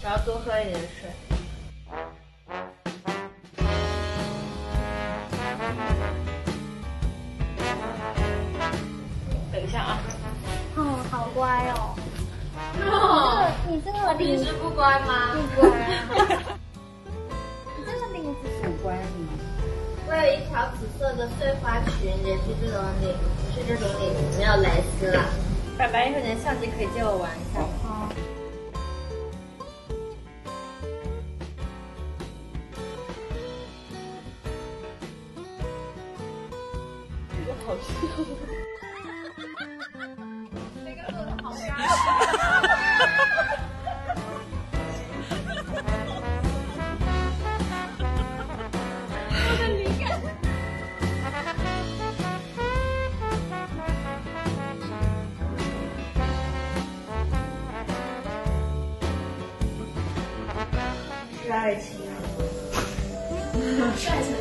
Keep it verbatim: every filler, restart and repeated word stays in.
我要多喝一点水。等一下啊。 哦，好乖哦。 哦， 你这个我平时不乖吗？ 不乖啊。你这个领子是很乖你。 我有一条紫色的碎花裙，也是这种领，是这种领子，没有蕾丝啦。爸爸，一会儿你的相机可以借我玩一下吗？ 好。 这个好笑。 这个做的好尴是爱情啊！ 是爱情